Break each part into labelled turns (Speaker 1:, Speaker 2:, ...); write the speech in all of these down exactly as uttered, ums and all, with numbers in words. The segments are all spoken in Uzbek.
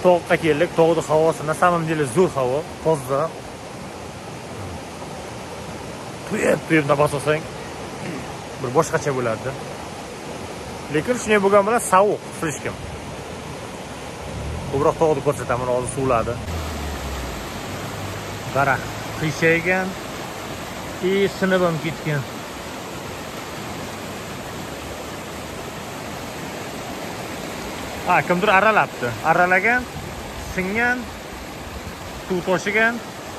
Speaker 1: To'qqa keldik. To'qning havosi na samim dili zo'r havo, toza. Tuyib, tuyib nafas olsang bir boshqacha bo'ladi. Lekin shunday bo'lgan bilan sovuq, слишком. Ko'proq tog'ni ko'rsataman, hozir suvladi. Daraxt qiyshaygan, и sinib ham ketgan. Ha, kimdir aralabdi. Aralagan, singan, suv toshigan.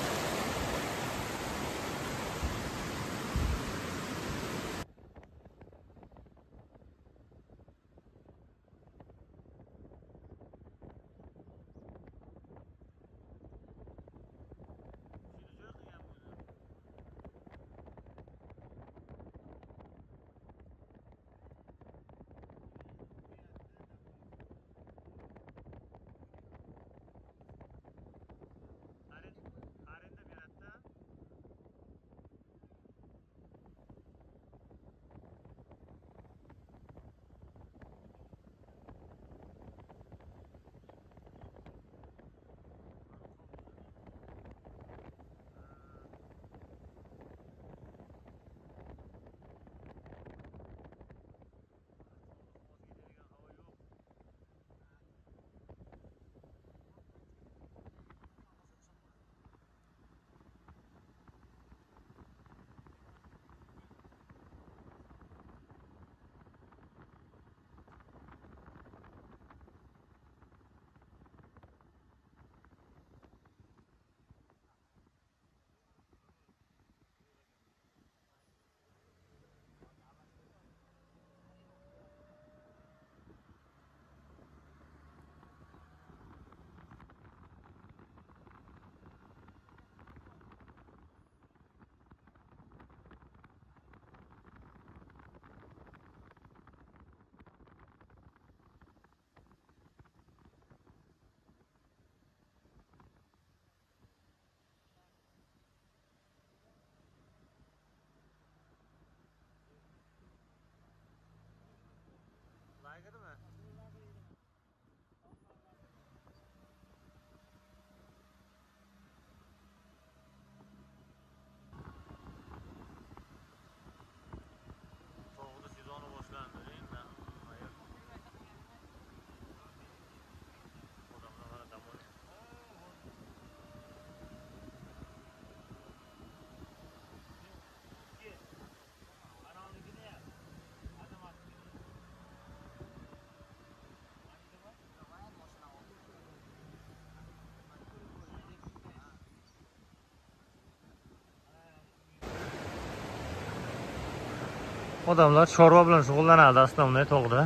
Speaker 1: Odamlar chorva bilan shug'ullanadi основной tog'da.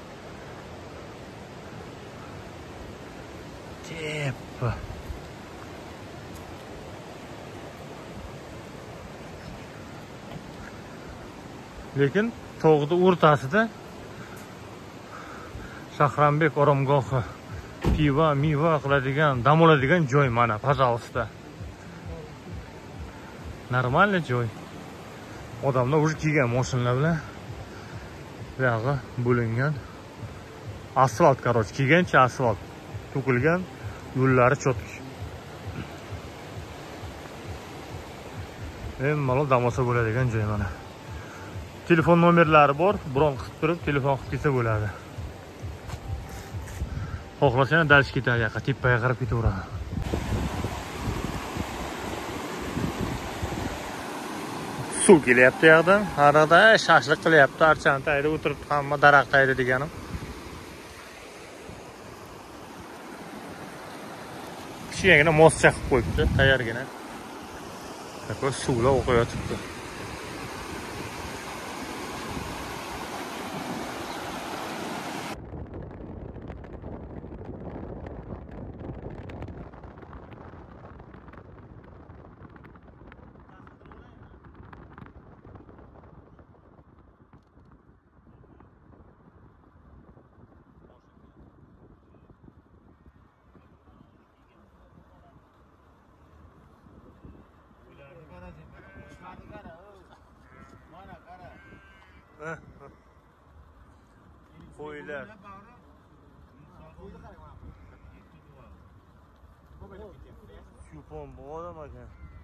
Speaker 1: Tep. Lekin tog'ning o'rtasida Shahranbek oromgohi pivo, miva qiladigan, dam oladigan joy mana, пожалуйста. Нормальный joy. Odamlar o'zi kelgan mashinalar bilan bu yog'i bo'lingan. Asfalt, короче, kelgancha asfalt. To'kilgan, yo'llari cho'tk. Men malol dam olsa bo'ladigan joy mana. Telefon nomerlari bor, bron qilib turib, telefon qilib kelsa bo'ladi. Xohlasang dal ketadi, yoqqa tepaga qarab ketaveradi. Suv kelyapti yoqdan. Arada shashlik qilyapti, archani tayda o'tiribdi, hamma daraxt tayda deganim. Kichigagina moscha qilib qo'yibdi, tayyorgina. Такой suvlar o'qiyotibdi. Qo'ylar. kupon bu odam ekan.